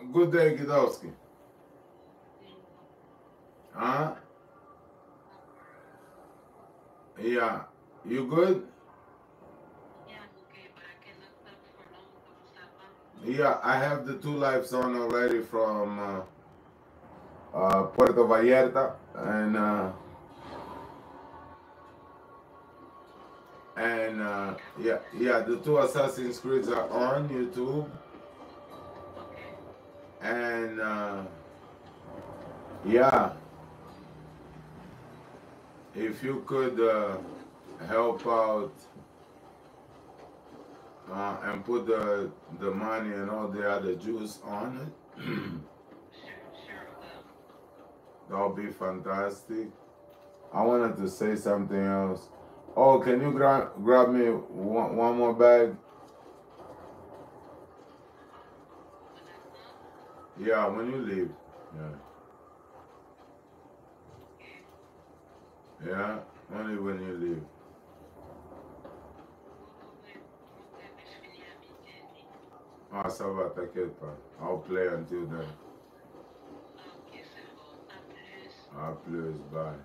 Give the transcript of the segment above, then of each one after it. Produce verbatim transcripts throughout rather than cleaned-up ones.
Good day, Gidowski. Huh? Yeah. You good? Yeah, I have the two lives on already from uh, uh, Puerto Vallarta, and uh, and uh, yeah, yeah, the two Assassin's Creeds are on YouTube, and uh, yeah, if you could uh, help out uh, and put the the money and all the other juice on it, that would be fantastic. I wanted to say something else. Oh, can you grab grab me one, one more bag? Yeah, when you leave. Yeah, yeah, only when you leave. Ah, ça va, t'inquiète pas. I'll play until then. À plus, bye.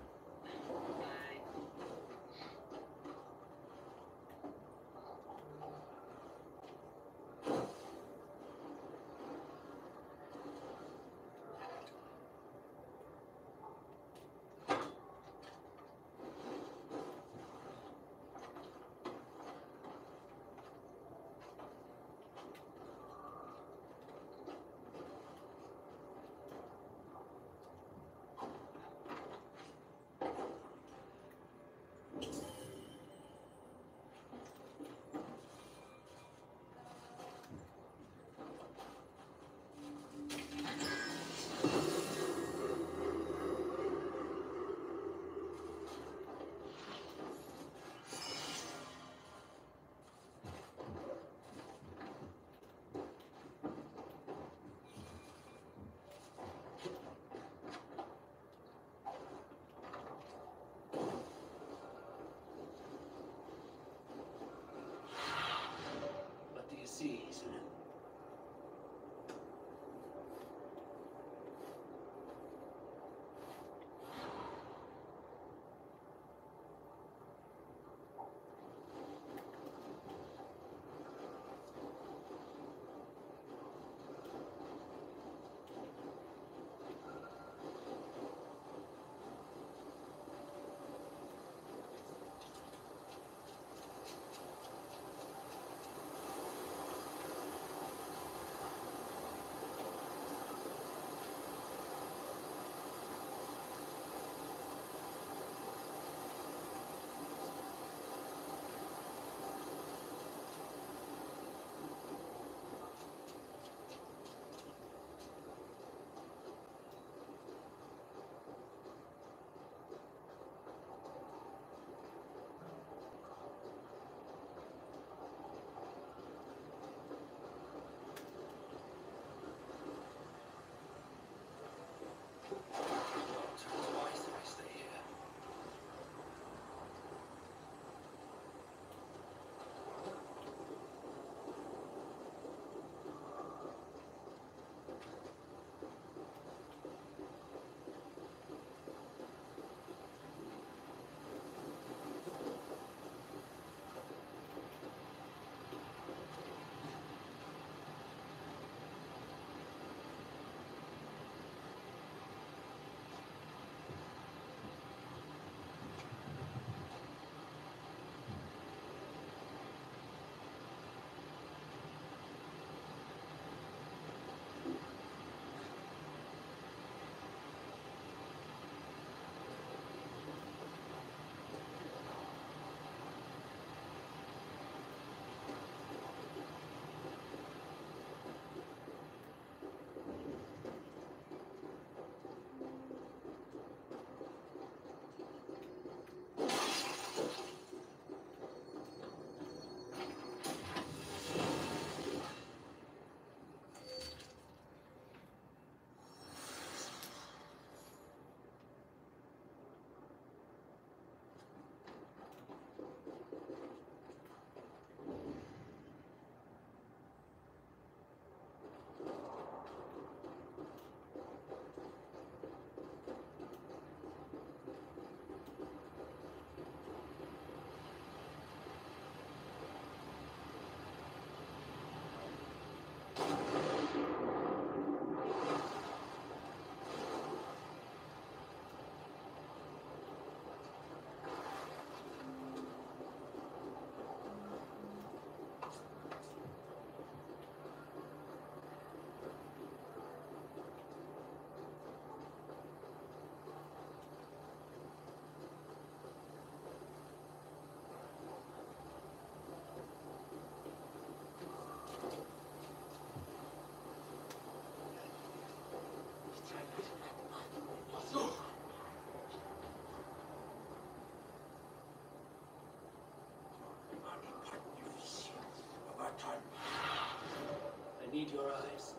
read your eyes.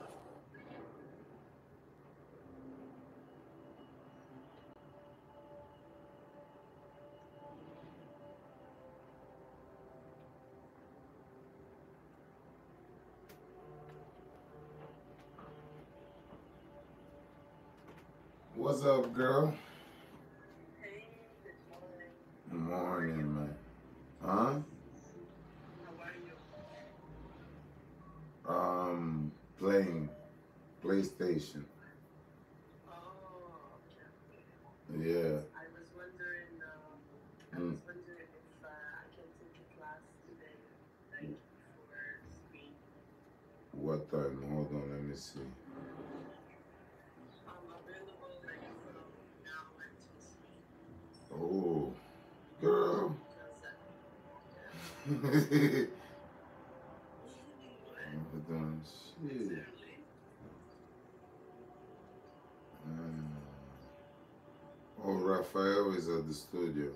What's up, girl? Hey, good morning. How are you? Morning, man. Huh? How are you? Um, playing PlayStation. Oh, okay, okay. Yeah. I was wondering, uh, I Mm. was wondering if uh, I can take a class today, like before screen. What time? Hold on, let me see. I'm available like from now until three. Oh, girl. Because, uh, yeah. Hold What? on, It's shit. early. Mm. Oh, Raphael is at the studio.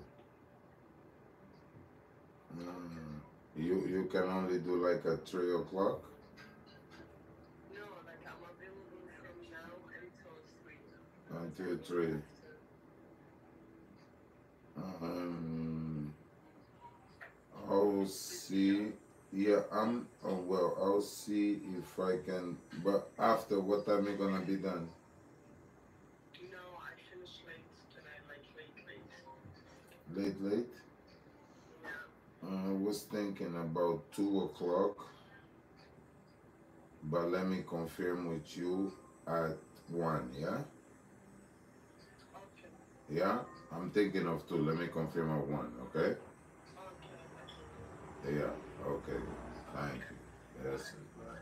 Okay. Mm. You you can only do like at three o'clock No, like I'm available from now until three. Because I until will three. have to. Um, I'll Let me know. see. Yeah, I'm. Oh, well, I'll see if I can. But after what time you gonna be done? No, I finished late tonight, like late, late. Late, late. Yeah. Uh, I was thinking about two o'clock, but let me confirm with you at one. Yeah, Okay. yeah. I'm thinking of two. Let me confirm at one. Okay. Okay, okay. Yeah. Okay. Thank Okay. you. Yes. Bye. Bye.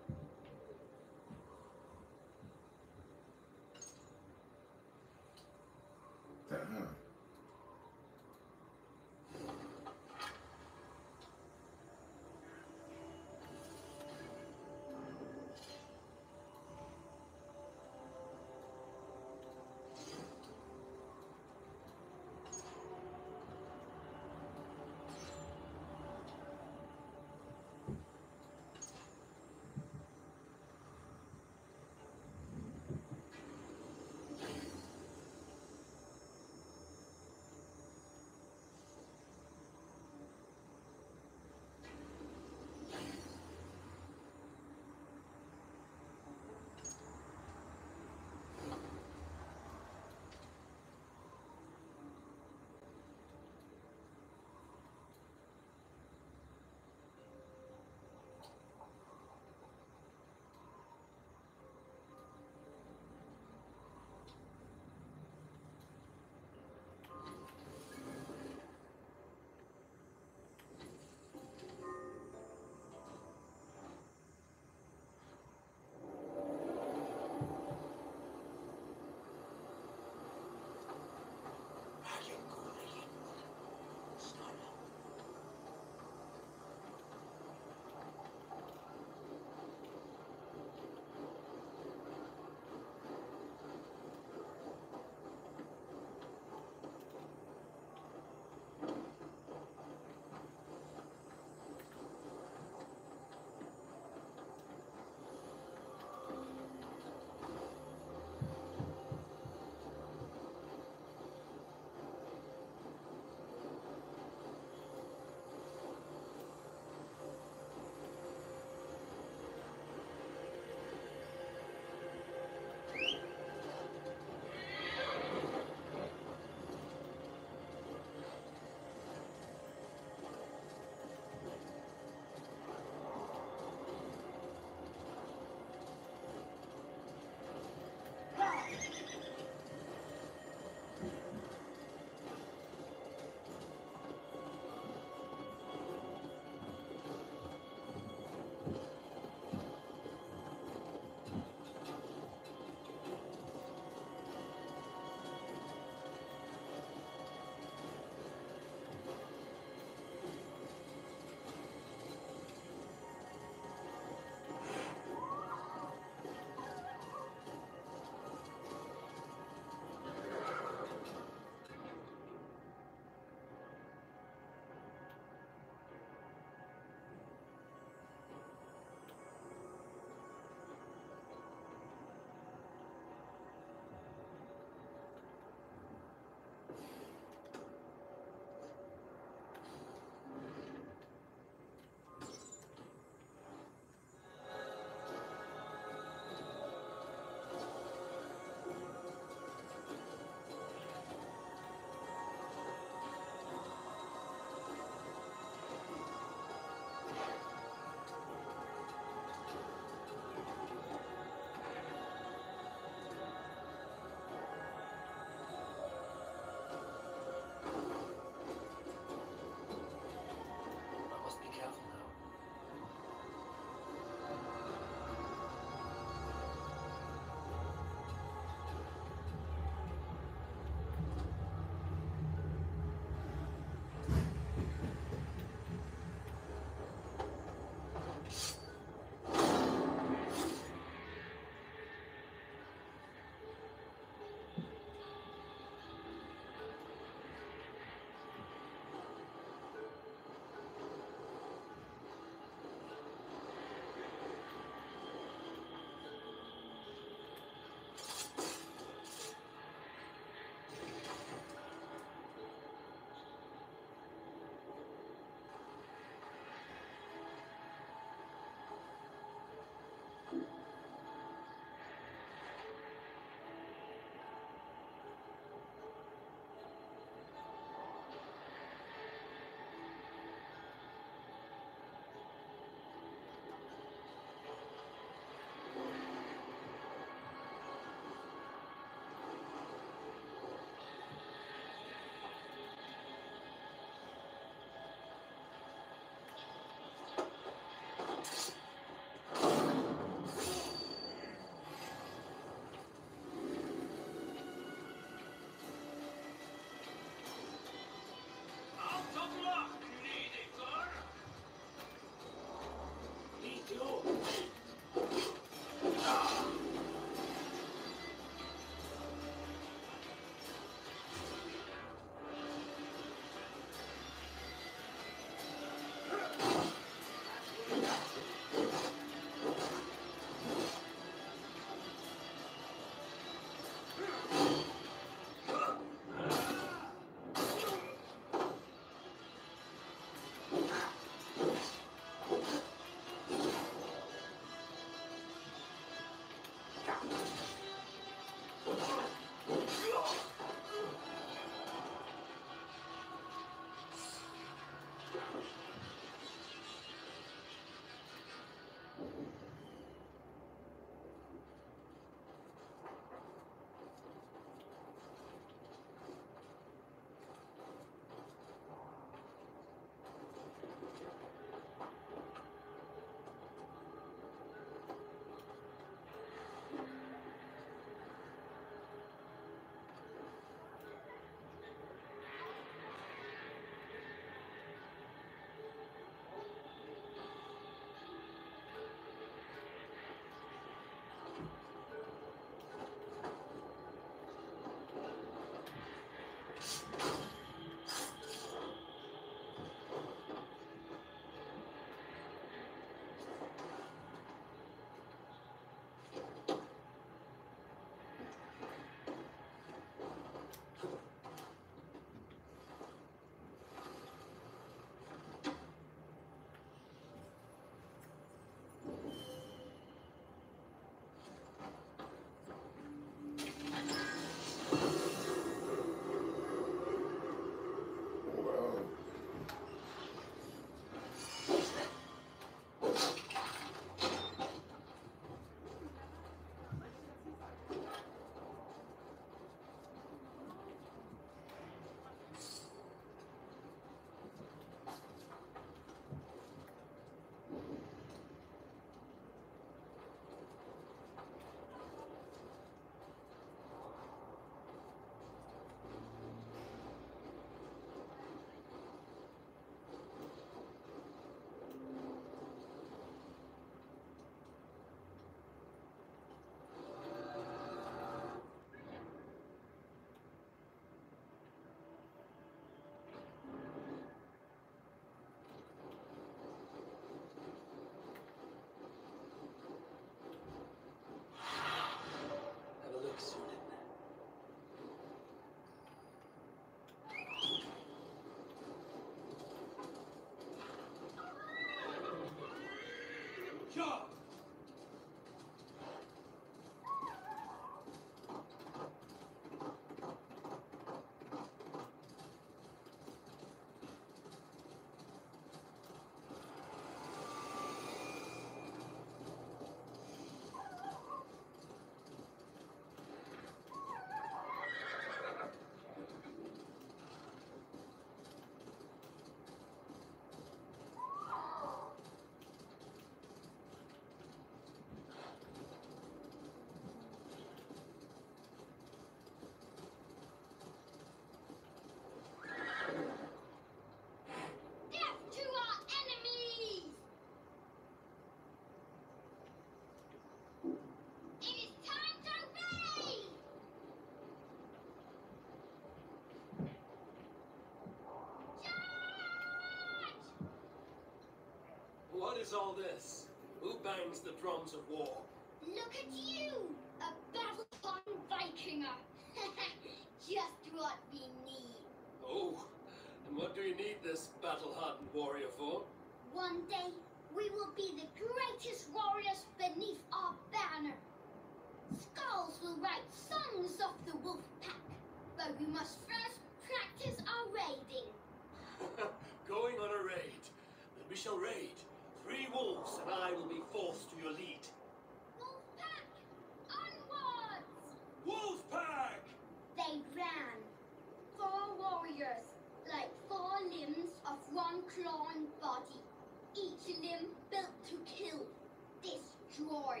is all this? Who bangs the drums of war? Look at you! A battle-hardened Vikinger! Just what we need. Oh, and what do you need this battle-hardened warrior for? One day, we will be the greatest warriors beneath our banner. Skulls will write songs of the wolf pack, but we must first practice our raiding. Going on a raid. Then we shall raid. Three wolves and I will be forced to your lead. Wolf pack, onwards! Wolf pack! They ran. Four warriors, like four limbs of one clawing body. Each limb built to kill, destroy.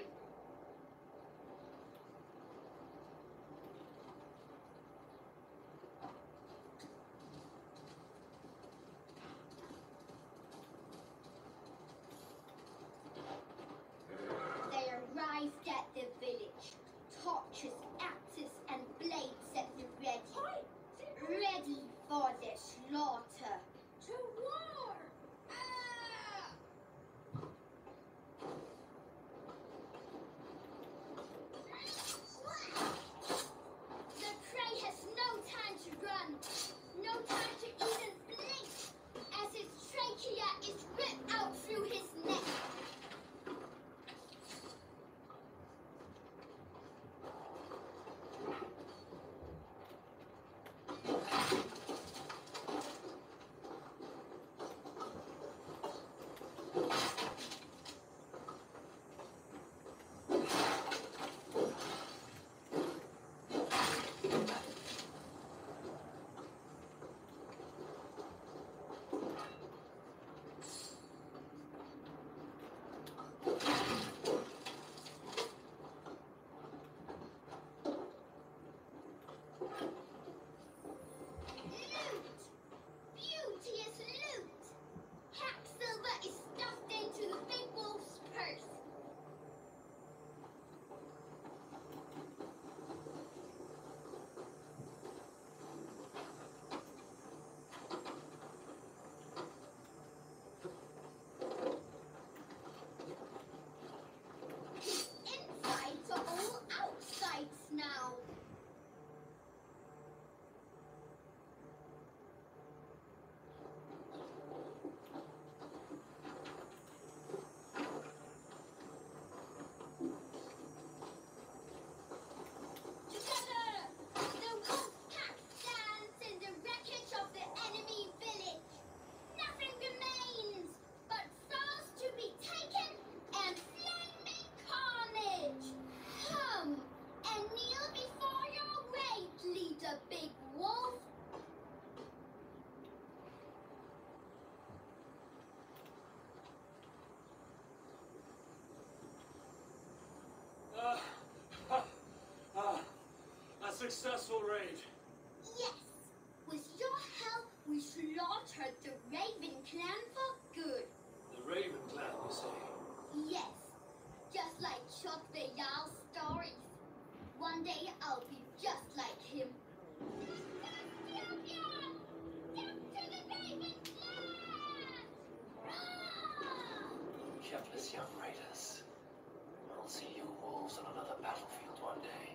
They arrived at the village. Torches, axes, and blades at the ready. Ready for the slaughter. To war! Ah! The prey has no time to run, no time to even blink, as its trachea is ripped out through his neck. Loot! Beauteous loot! Hacksilver is stuffed into the big wolf's purse. Insides are all outsides now. Together, the wolf pack stands in the wreckage of the enemy village. Nothing remains but souls to be taken and flaming carnage. Come and kneel before your raid leader, Big Wolf. Ah, ah, ah, a successful raid. Yes, with your help, we slaughtered the Raven clan for good. The Raven clan, you say? Yes, just like Chuck the Jarl stories. One day I'll be just like him. Champion! Death to the Raven clan! Roar! Helpless young raiders. I'll see you wolves on another battlefield one day.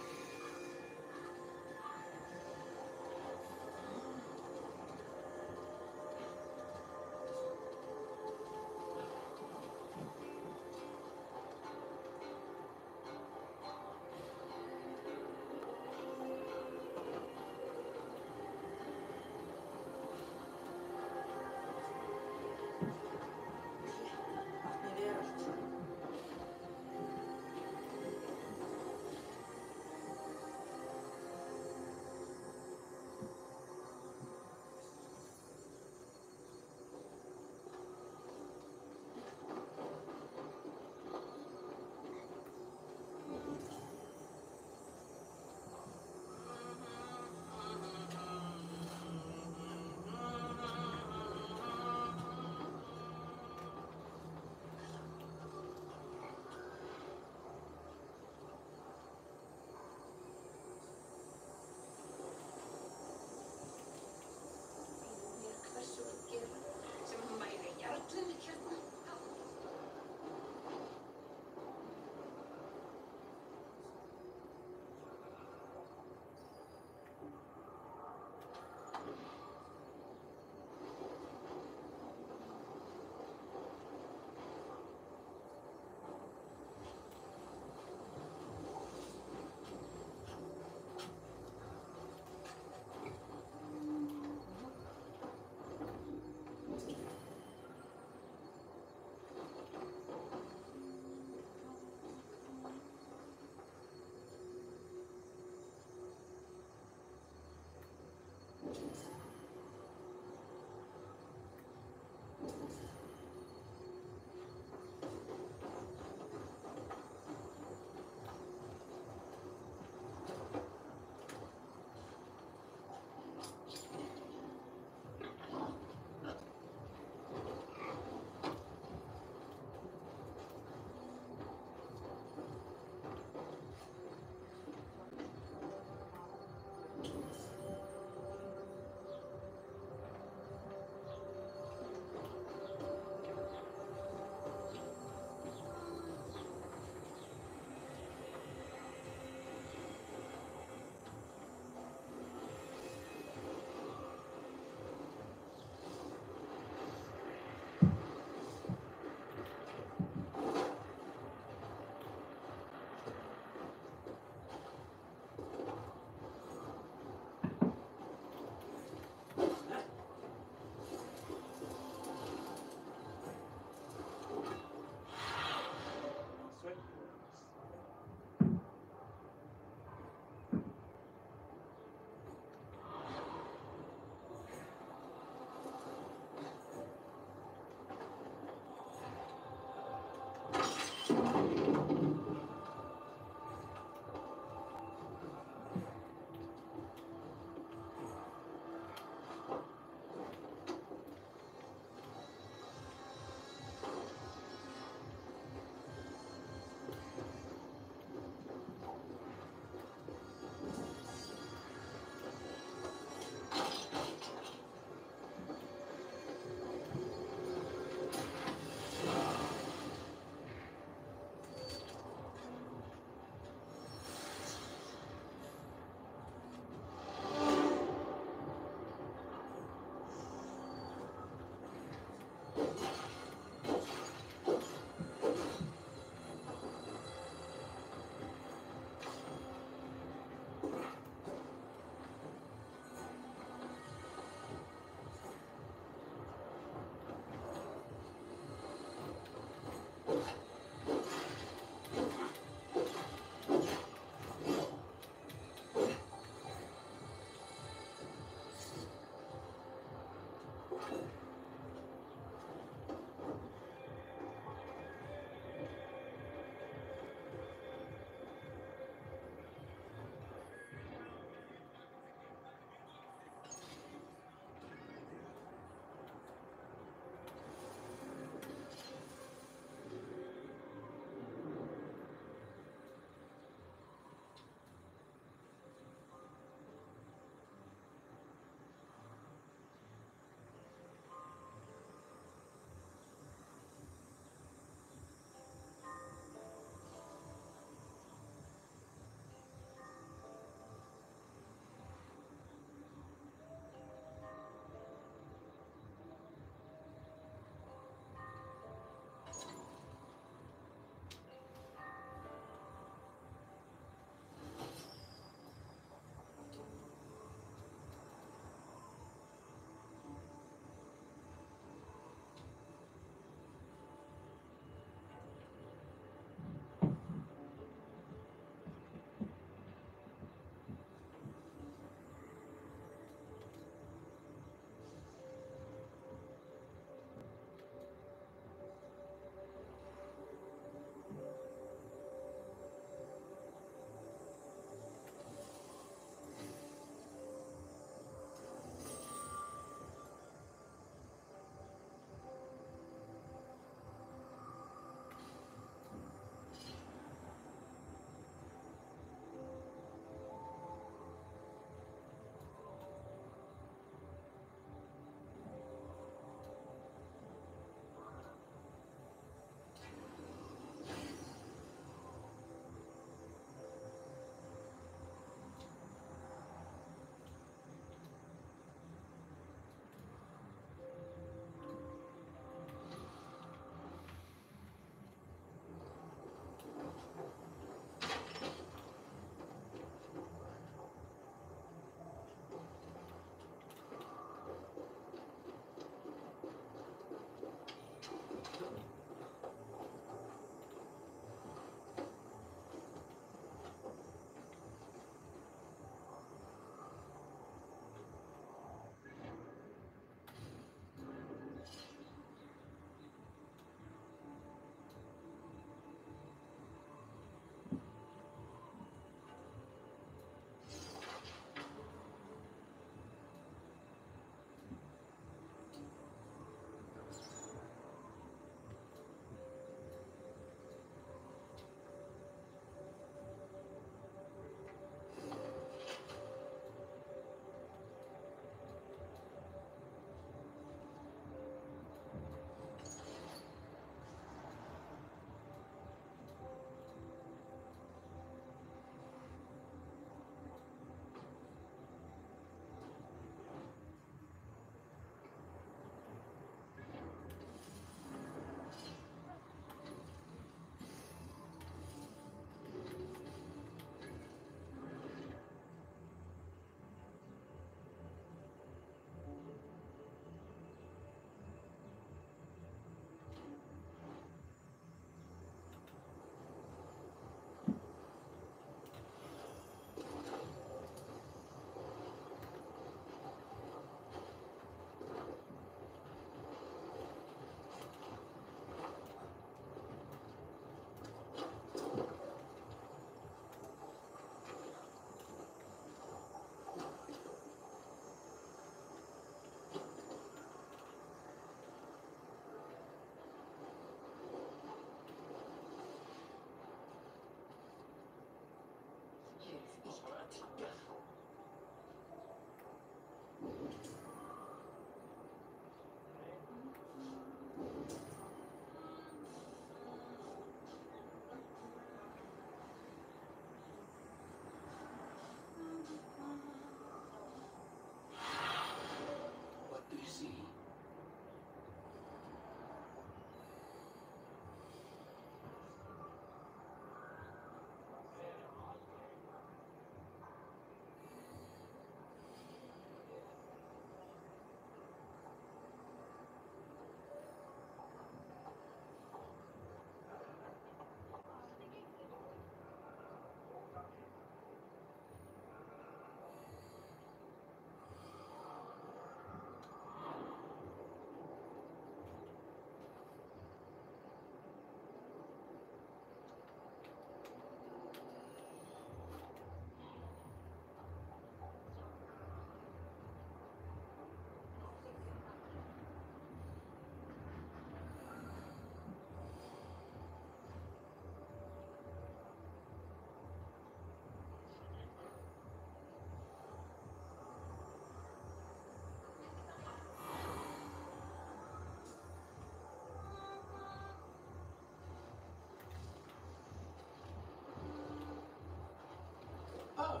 power.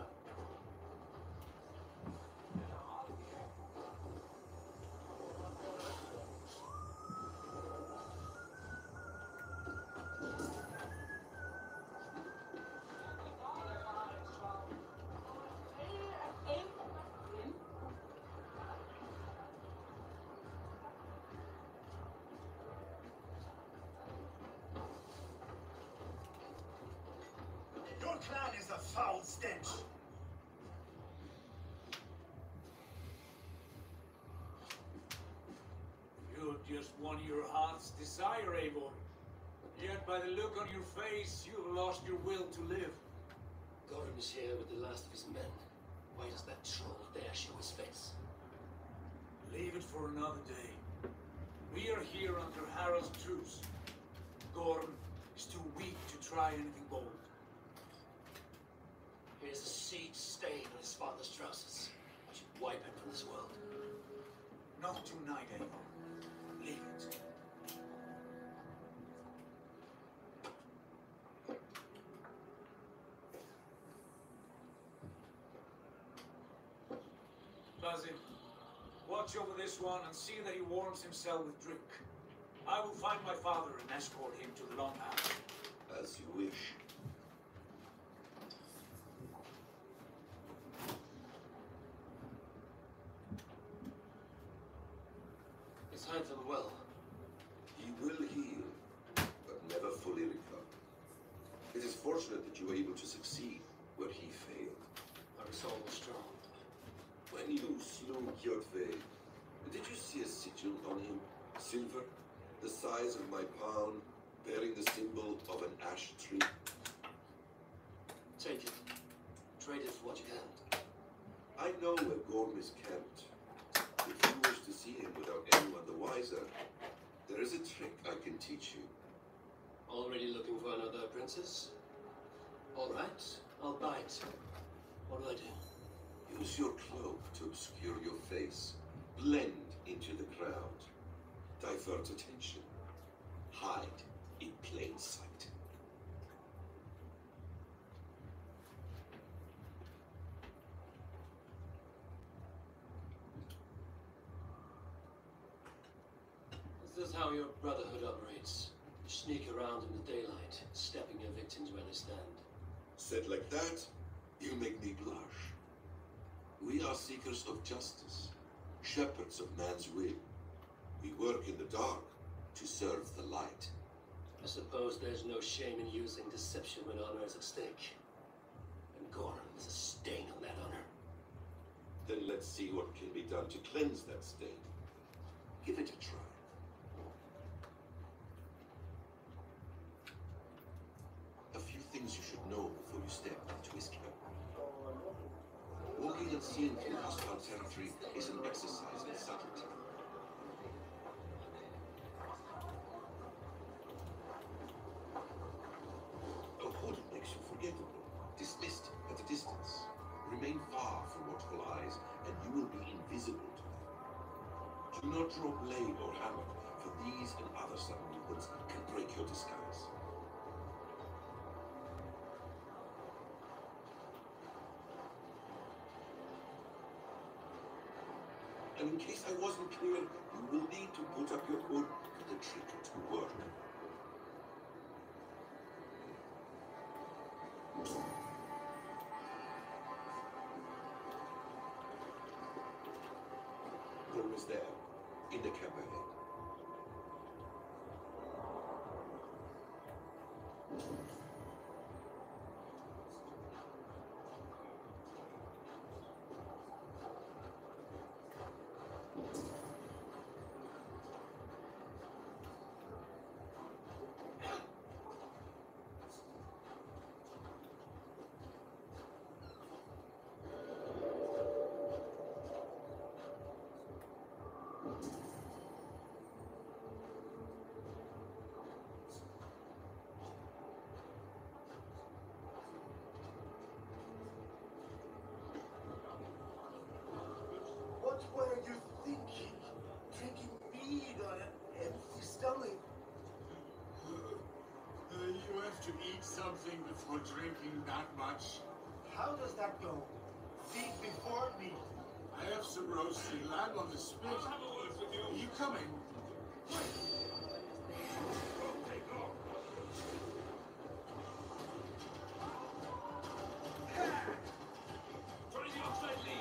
Your clan is a foul stench. You just won your heart's desire, Eivor. Yet by the look on your face, you've lost your will to live. Gorum is here with the last of his men. Why does that troll dare show his face? Leave it for another day. We are here under Harald's truce. Gorm is too weak to try anything bold. Here's a seed stain on his father's trousers. I should wipe him from this world. Not tonight, Eivor. Leave it. Basim, watch over this one and see that he warms himself with drink. I will find my father and escort him to the Longhouse. As you wish. Is Heimdall well? He will heal, but never fully recover. It is fortunate that you were able to succeed where he failed. Our resolve was strong. When you slew Kjotve, did you see a sigil on him? Silver, the size of my palm, bearing the symbol of an ash tree. Take it. Trade it for what you can. I know where Gorm is camped. If you wish to see him without anyone the wiser, there is a trick I can teach you. Already looking for another princess? All right, I'll buy it. What do I do? Use your cloak to obscure your face. Blend into the crowd. Divert attention. Hide in plain sight. Is this how your brotherhood operates? You sneak around in the daylight, stepping your victims where they stand. Said like that, you make me blush. We are seekers of justice, shepherds of man's will. We work in the dark to serve the light. I suppose there's no shame in using deception when honor is at stake. And Gorm is a stain on that honor. Then let's see what can be done to cleanse that stain. Give it a try. A few things you should know before you step into his camp. Walking and seeing through hostile territory is an exercise in subtlety. A hood makes you forgettable, dismissed at a distance. Remain far from watchful eyes, and you will be invisible to them. Do not draw blade or hammer, for these and other sudden movements can break your disguise. And in case I wasn't clear, you will need to put up your hood for the trick to work. Gorm is there, in the camp ahead. What were you thinking? Drinking mead on an empty stomach? Uh, you have to eat something before drinking that much. How does that go? Feet before me. I have some roasting lamb on the spit. I'll have a word with you. Are you coming? Try the outside lead.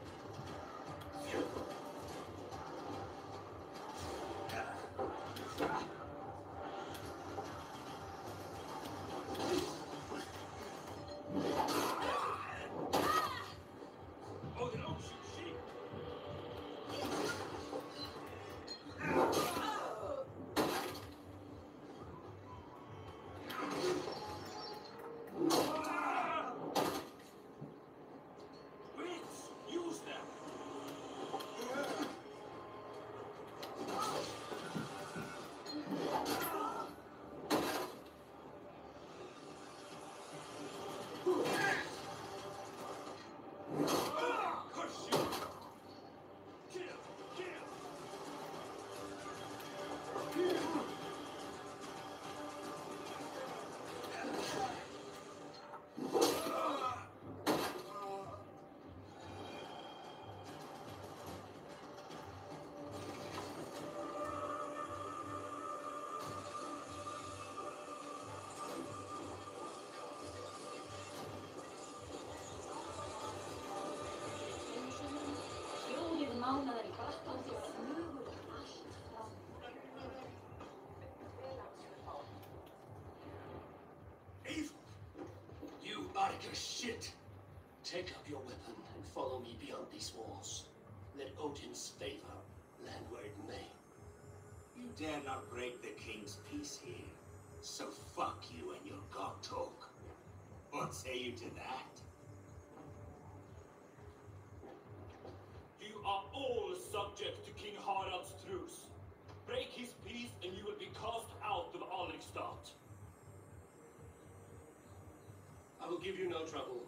Oh, they don't shoot sheep. Wits, use them. Curse you! Kill! Kill! Hljóðið mánaðar í bakkandi og flugur allt fram. Evil! You Arca shit! Take up your weapon and follow me beyond these walls. Let Odin's favor land where it may. You dare not break the king's peace here. So fuck you and your god talk. What say you to that? You are all subject to King Harald's truce. Break his peace and you will be cast out of Alrikstad. I will give you no trouble.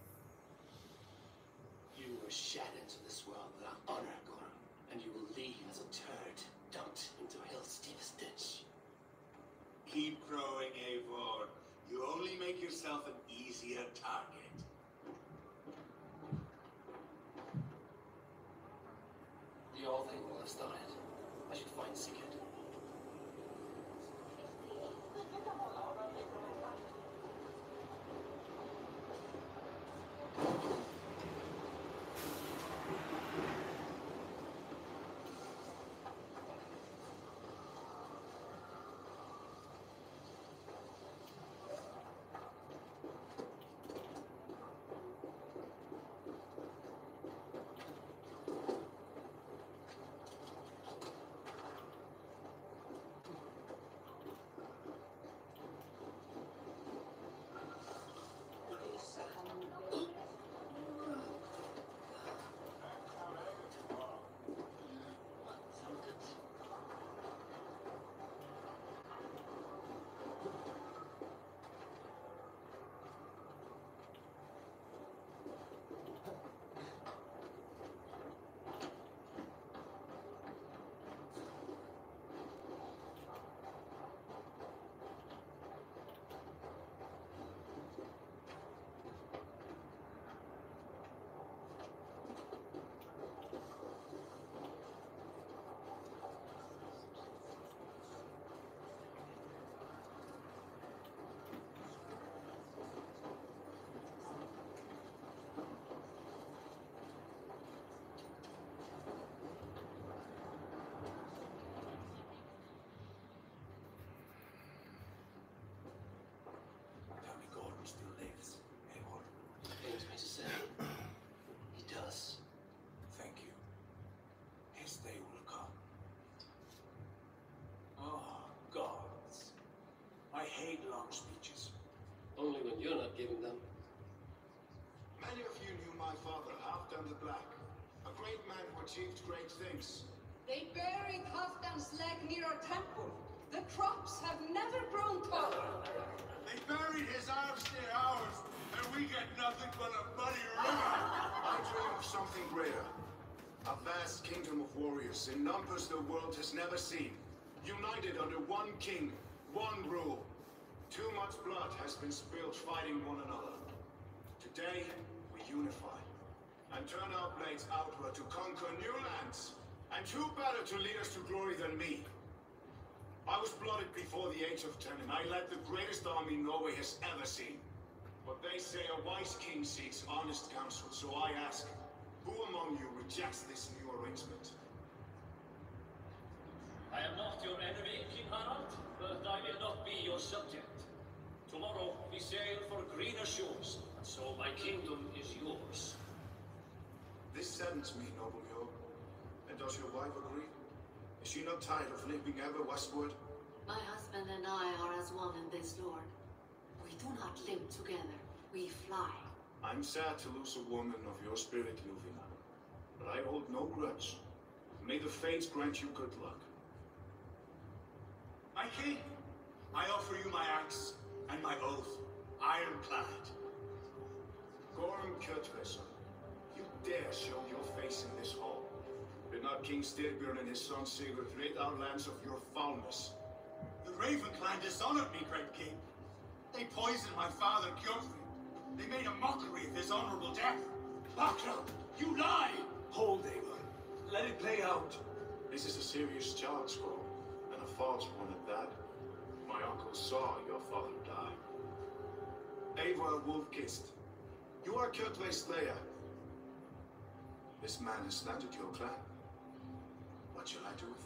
You were shat into this world without honor, Gorum, and you will leave as a turd dumped into hell's deepest ditch. Keep growing, Eivor. You only make yourself an easier target. The all thing will have started. I should find Sigurd. Tell me Gordon still lives, Eivor. Pains me to say, he does. Thank you. His day will come. Oh, gods. I hate long speeches. Only when you're not giving them. Many of you knew my father, Halfdan the Black, a great man who achieved great things. They buried Halfdan's leg near our temple. The crops have never grown taller. They buried his arms near ours, and we get nothing but a muddy river. I dream of something greater. A vast kingdom of warriors in numbers the world has never seen. United under one king, one rule. Too much blood has been spilled fighting one another. Today, and turn our blades outward to conquer new lands. And who better to lead us to glory than me? I was blooded before the age of ten, and I led the greatest army Norway has ever seen. But they say a wise king seeks honest counsel, so I ask, who among you rejects this new arrangement? I am not your enemy, King Harald, but I will not be your subject. Tomorrow we sail for greener shores, and so my kingdom is yours. This saddens me, noble Jarl. And does your wife agree? Is she not tired of limping ever westward? My husband and I are as one in this, Lord. We do not limp together, we fly. I'm sad to lose a woman of your spirit, Luvina. But I hold no grudge. May the fates grant you good luck. My king, I offer you my axe and my oath, ironclad. Gorm Kjotveson, you dare show your face in this hall. Did not King Styrbjörn and his son Sigurd rid our lands of your foulness? The Raven clan dishonored me, great king. They poisoned my father, Kjotve. They made a mockery of his honorable death. Bakra, you lie! Hold, Eivor. Let it play out. This is a serious charge, Gorm, and a false one at that. My uncle saw your father die. Eivor Wolf-Kissed, you are Kjotve's slayer. This man has slandered your clan. What shall I do with him?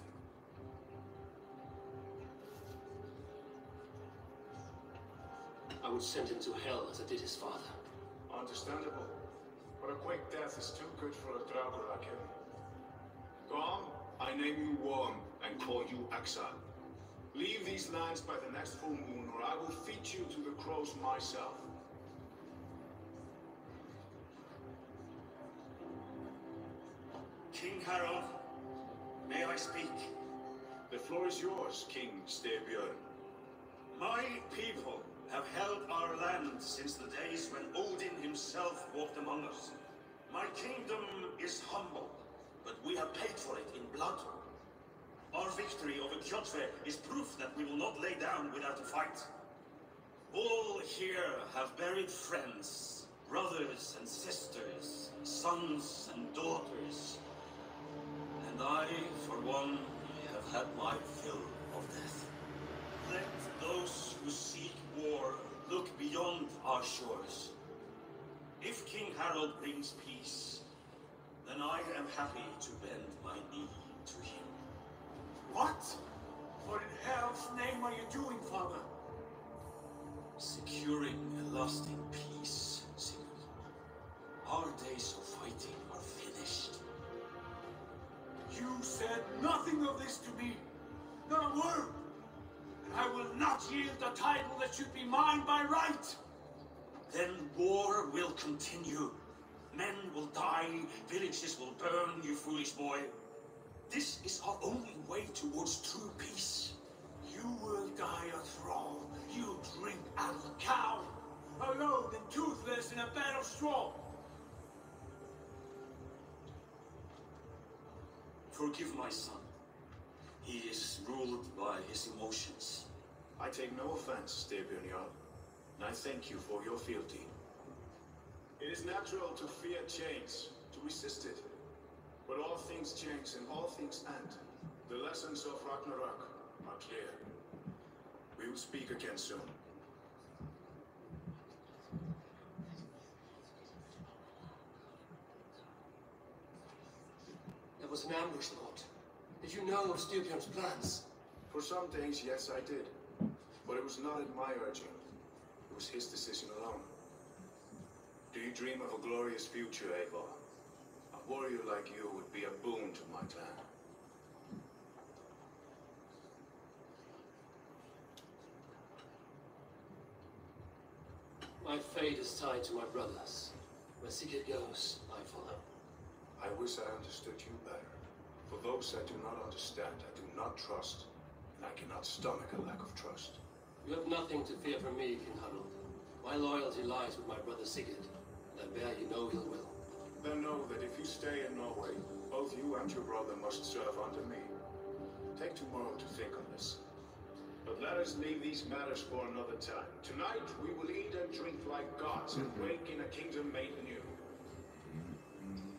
I would send him to hell as I did his father. Understandable. But a quick death is too good for a Draugr like him. Gorm, I name you Worm and call you exile. Leave these lands by the next full moon, or I will feed you to the crows myself. King Harald, may I speak? The floor is yours, King Styrbjörn. My people have held our land since the days when Odin himself walked among us. My kingdom is humble, but we have paid for it in blood. Our victory over Kjotve is proof that we will not lay down without a fight. All here have buried friends, brothers and sisters, sons and daughters. And I, for one, have had my fill of death. Let those who seek war look beyond our shores. If King Harald brings peace, then I am happy to bend my knee to him. What? What in hell's name are you doing, father? Securing a lasting peace, Sigurd. Our days of fighting are finished. You said nothing of this to me. Not a word. And I will not yield the title that should be mine by right. Then war will continue. Men will die, villages will burn, you foolish boy. This is our only way towards true peace. You will die a thrall. You drink out of a cow. Alone and toothless in a bed of straw. Forgive my son. He is ruled by his emotions. I take no offense, Styrbjörn Jarl, and I thank you for your fealty. It is natural to fear change, to resist it. But all things change and all things end. The lessons of Ragnarok are clear. We will speak again soon. There was an ambush, Lord. Did you know of Styrbjörn's plans? For some things, yes, I did. But it was not at my urging. It was his decision alone. Do you dream of a glorious future, Eivor? A warrior like you would be a boon to my clan. My fate is tied to my brothers. Where Sigurd goes, I follow. I wish I understood you better. For those I do not understand, I do not trust, and I cannot stomach a lack of trust. You have nothing to fear from me, King Harald. My loyalty lies with my brother Sigurd, and I bear you no ill will. Then know that if you stay in Norway, both you and your brother must serve under me. Take tomorrow to think on this. But let us leave these matters for another time. Tonight, we will eat and drink like gods and wake in a kingdom made new.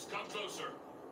Yes, come closer.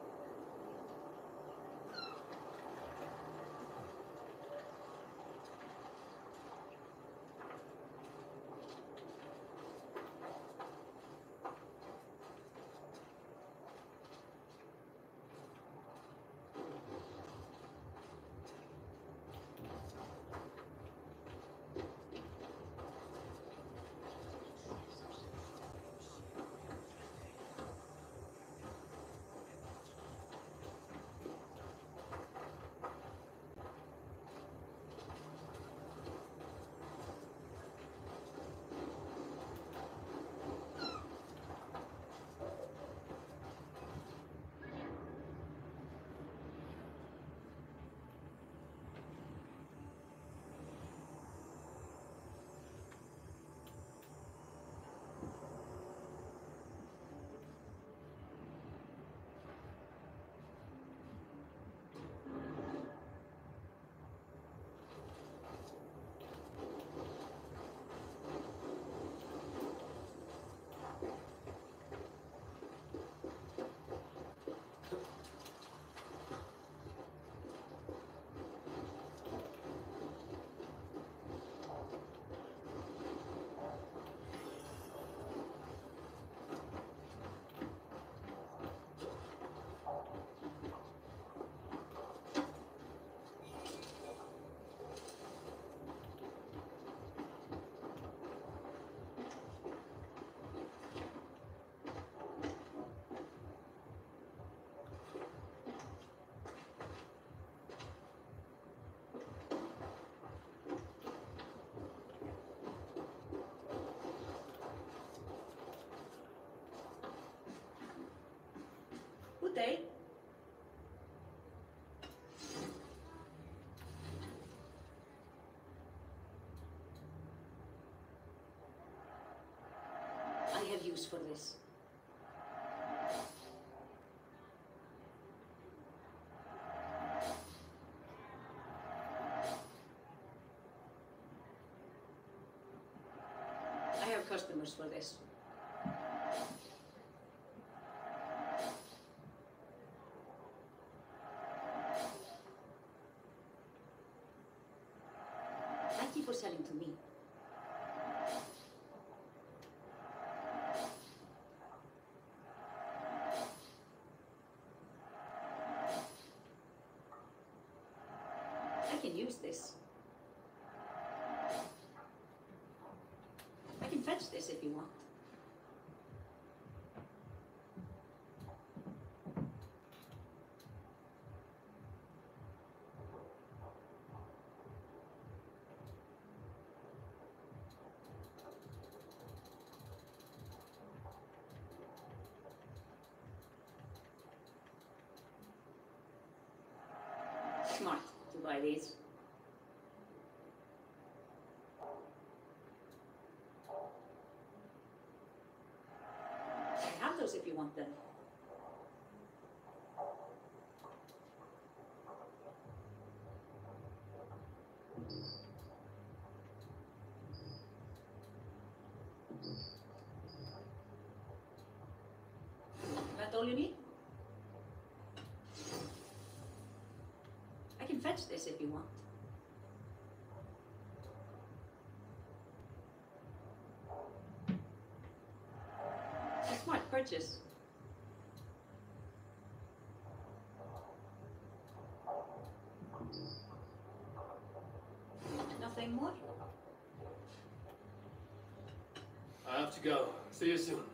Good day. I have use for this. I have customers for this. Thank you for selling to me. I can use this. I can fetch this if you want. Smart to buy these. I have those if you want them. That all you need? I can fetch this if you want. A smart purchase. Nothing more? I have to go. See you soon.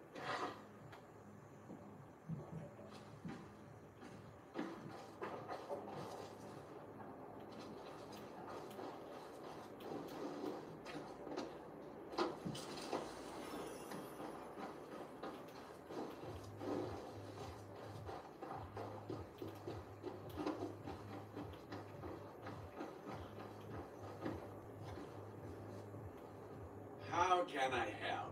How can I help?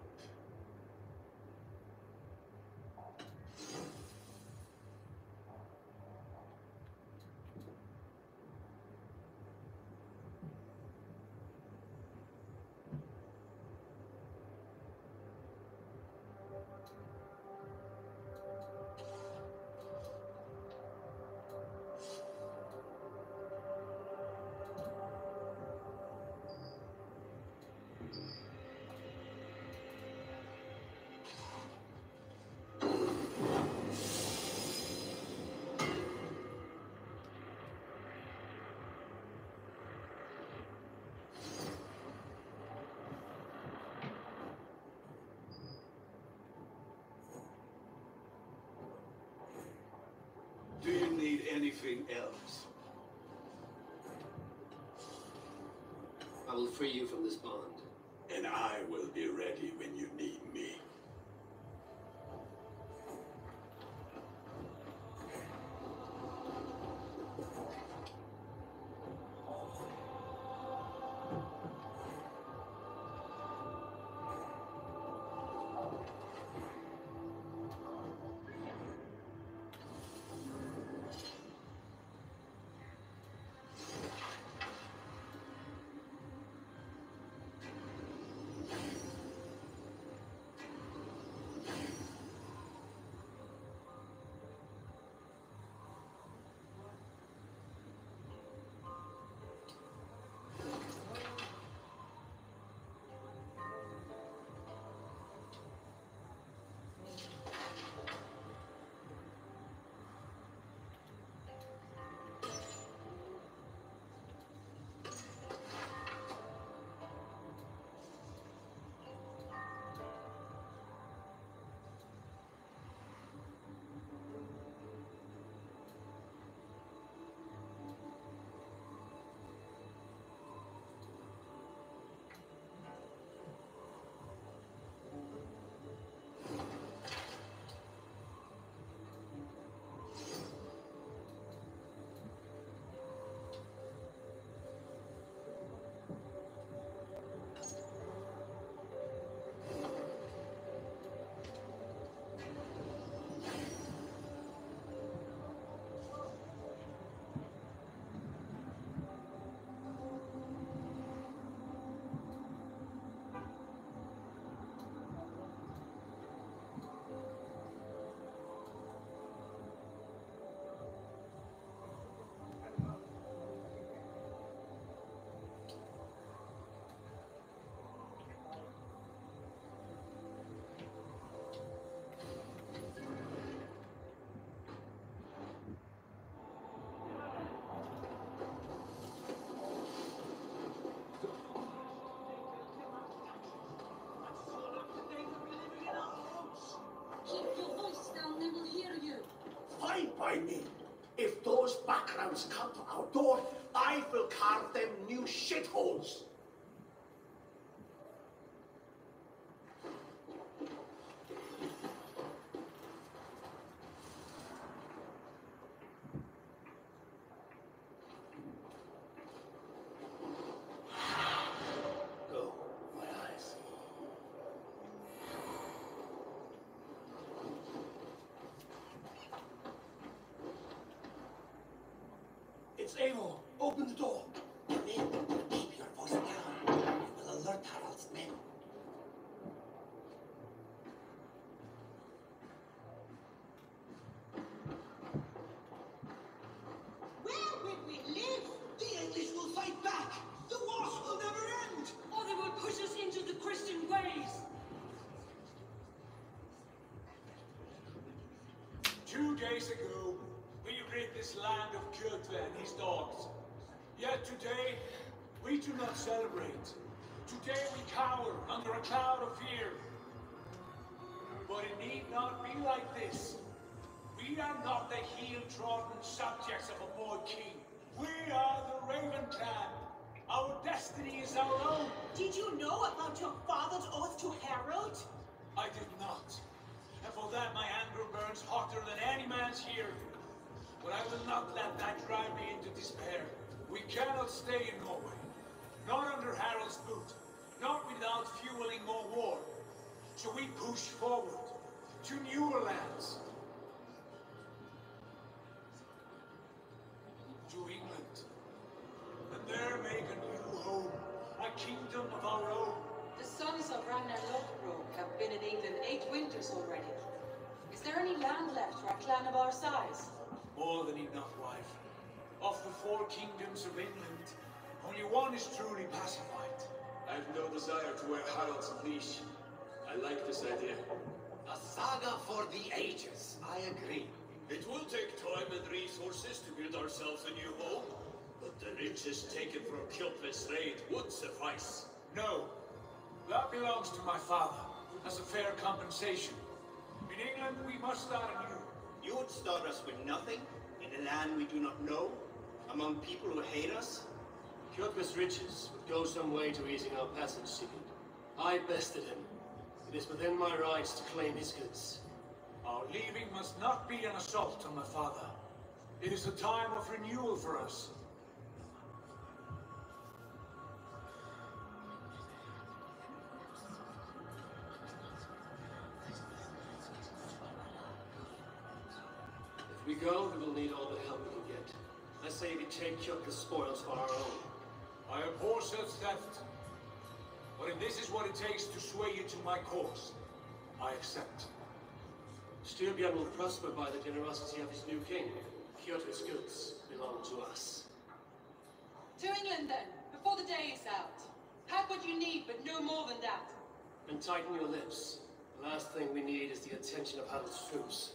anything else. I will free you from this bond. And I will be ready when you need me. Fine by me. If those backgrounds come to our door, I will carve them new shitholes. Go, my eyes. It's Eivor. Open the door. Come in. Keep your voice down. You will alert Harald's men. Where will we live? The English will fight back. The wars will never end. Or they will push us into the Christian ways. Two days ago, we rid this land of Kjotve and his dogs. Yet today, we do not celebrate. Today we cower under a cloud of fear. But it need not be like this. We are not the heel-trodden subjects of a boy king. We are the Raven Clan. Our destiny is our own. Did you know about your father's oath to Harold? I did not. And for that my anger burns hotter than any man's here. But I will not let that drive me into despair. We cannot stay in Norway. Not under Harald's boot. Not without fueling more war. So we push forward to newer lands. To England. And there make a new home. A kingdom of our own. The sons of Ragnar Lothbrok have been in England eight winters already. Is there any land left for a clan of our size? More than enough, wife. Of the four kingdoms of England, only one is truly pacified. I have no desire to wear Harald's leash. I like this idea. A saga for the ages. I agree. It will take time and resources to build ourselves a new home, but the riches taken from Kjotve's raid would suffice. No, that belongs to my father, as a fair compensation. In England, we must start anew. You would start us with nothing, and In a land we do not know? Among people who hate us? Kjotve's riches would go some way to easing our passage ticket. I bested him. It is within my rights to claim his goods. Our leaving must not be an assault on my father. It is a time of renewal for us. If we go, we will need all the help we can get. I say we take Kjotve's spoils for our own. I abhor such theft. But if this is what it takes to sway you to my cause, I accept. Styrbjörn will prosper by the generosity of his new king. Kjotve's goods belong to us. To England then, before the day is out. Have what you need, but no more than that. And tighten your lips. The last thing we need is the attention of Harald's troops.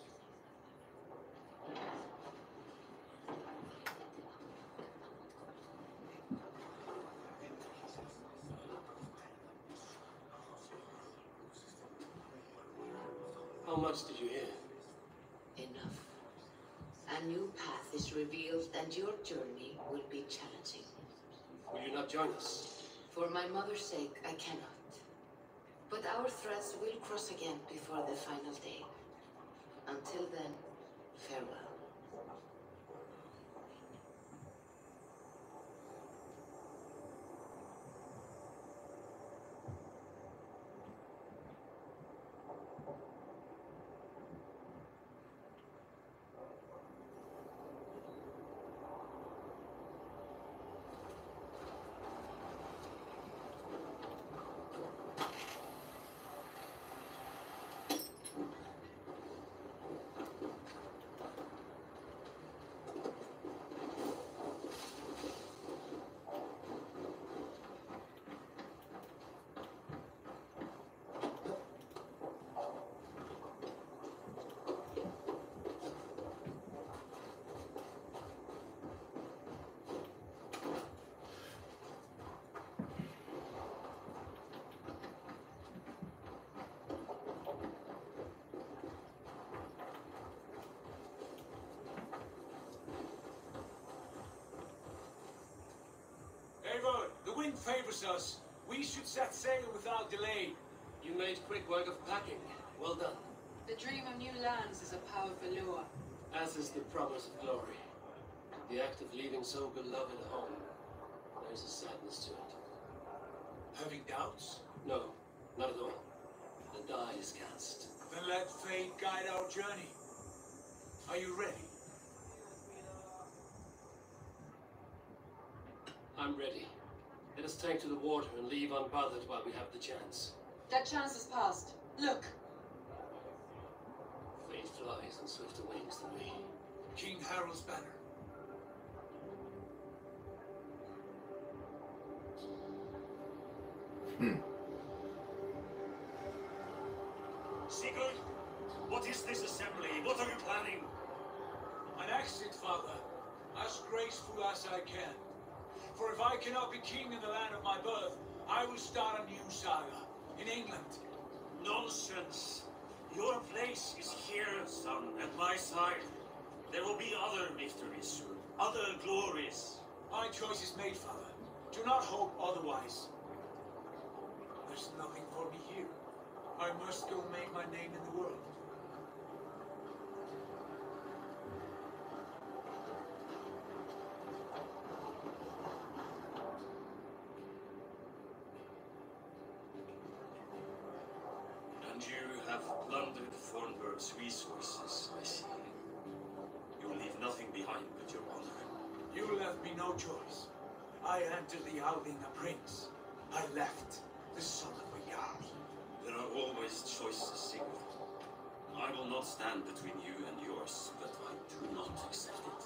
How much did you hear? Enough. A new path is revealed and your journey will be challenging. Will you not join us? For my mother's sake, I cannot. But our threads will cross again before the final day. Until then, farewell. Eivor, the wind favors us. We should set sail without delay. You made quick work of packing. Well done. The dream of new lands is a powerful lure. As is the promise of glory. The act of leaving so beloved a home. There's a sadness to it. Having doubts? No, not at all. The die is cast. Then let fate guide our journey. Are you ready? I'm ready. Let us take to the water and leave unbothered while we have the chance. That chance has passed. Look. Fate flies on swifter wings than we. King Harald's banner. Hmm. Sigurd, what is this assembly? What are you planning? An exit, father. As graceful as I can. For if I cannot be king in the land of my birth, I will start a new saga in England. Nonsense. Your place is here, son, at my side. There will be other victories soon, other glories. My choice is made, father. Do not hope otherwise. There's nothing for me here. I must go make my name in the world. And you have plundered Fornburg's resources, I see. You leave nothing behind but your honor. You left me no choice. I entered the Alving a prince. I left the son of a Jarl. There are always choices, Sigurd. I will not stand between you and yours, but I do not accept it.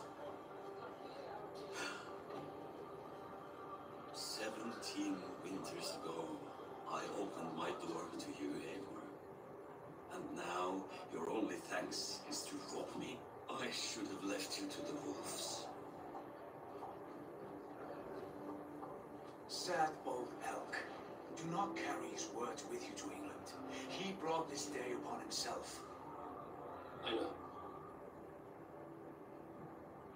Seventeen winters ago, I opened my door to you, Eivor. And now, your only thanks is to rob me. I should have left you to the wolves. Sad old elk. Do not carry his words with you to England. He brought this day upon himself. I know.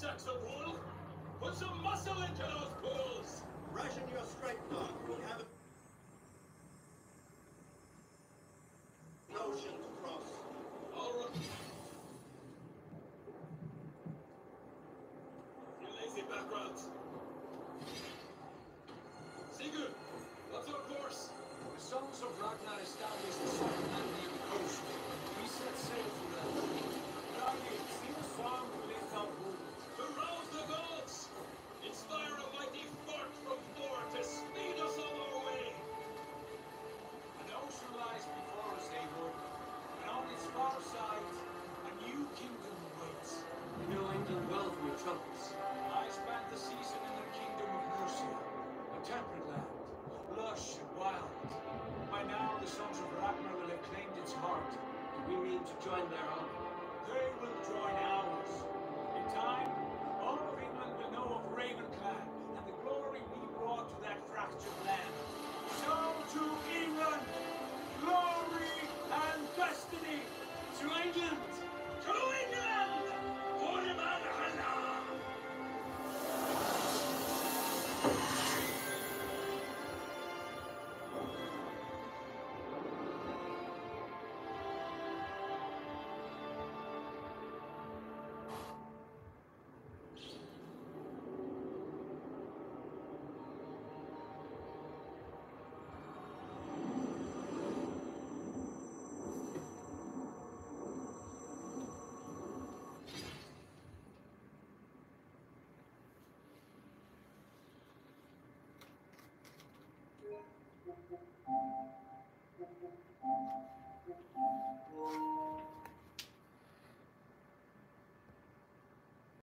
sacks of wool. Put some muscle into those bulls. Ration your strength, dog. We have an ocean to cross. All right. You lazy backgrounds. Sigurd, what's our course? The Sons of Ragnar established a certain land near the coast. We set sail for that. Ragnar, see us farm to lift our wood. To rouse the gods! Inspire a mighty fart from Thor to speed us on our way! An ocean lies before us, Eivor, and on its far side, a new kingdom waits. You know England well from your travels. I spent the season in the kingdom of Mercia, a temperate land, lush and wild. By now, the Sons of Ragnar will have claimed its heart. Do we mean to join their army? They will join ours. In time, all of England will know of Ravenclan and the glory we brought to that fractured land. So to England, glory!